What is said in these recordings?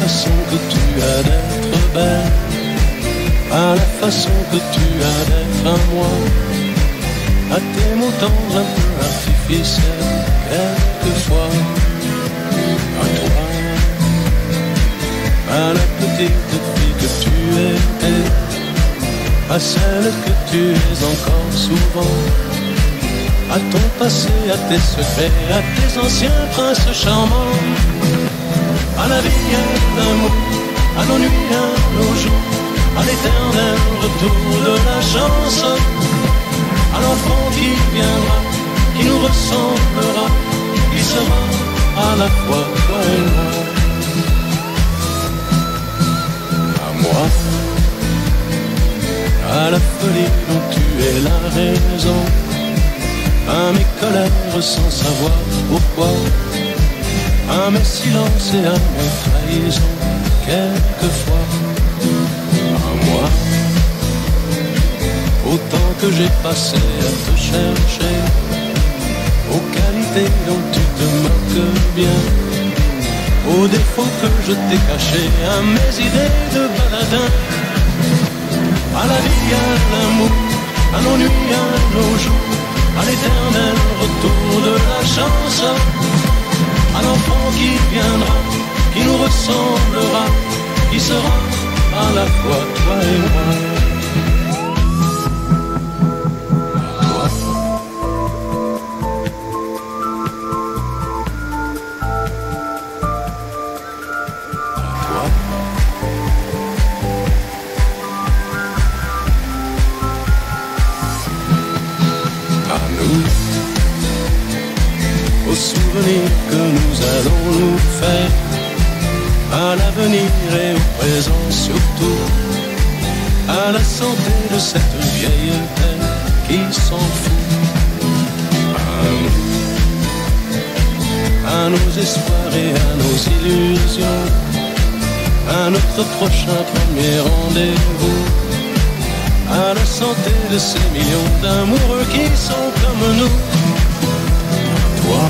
façon que tu as d'être belle, à la façon que tu as d'être à moi, à tes mots tendres un peu artificiels, quelquefois, à toi, à la petite fille que tu étais, à celle que tu es encore souvent, à ton passé, à tes secrets, à tes anciens princes charmants, à la vie, à l'amour, à nos nuits, à nos jours, à l'éternel retour de la chance, à l'enfant qui viendra, qui nous ressemblera, qui sera à la fois toi et moi. À moi, à la folie dont tu es la raison, à mes colères sans savoir pourquoi, à mes silences et à mes trahisons, quelquefois. À moi, autant que j'ai passé à te chercher, aux qualités dont tu te moques bien, aux défauts que je t'ai cachés, à mes idées de baladin, à la vie, à l'amour, à nos nuits, à nos jours, à l'éternel retour de la chance, à l'enfant qui viendra, qui nous ressemblera, qui sera à la fois toi et moi. Que nous allons nous faire à l'avenir et au présent surtout, à la santé de cette vieille terre qui s'en fout, à nos espoirs et à nos illusions, à notre prochain premier rendez-vous, à la santé de ces millions d'amoureux qui sont comme nous. Toi,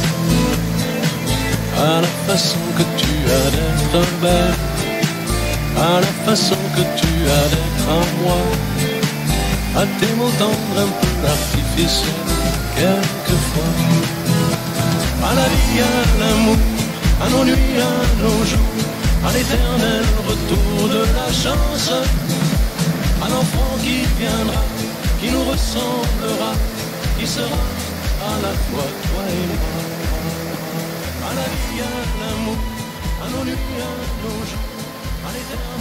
à la façon que tu as d'être belle, à la façon que tu as d'être à moi, à tes mots tendres un peu artificiels, quelquefois, à la vie, à l'amour, à nos nuits, à nos jours, à l'éternel retour de la chance, à l'enfant qui viendra, qui nous ressemblera, qui sera à la fois toi et moi. À la vie, à l'amour, à nos nuits, à nos jours, à l'éternel.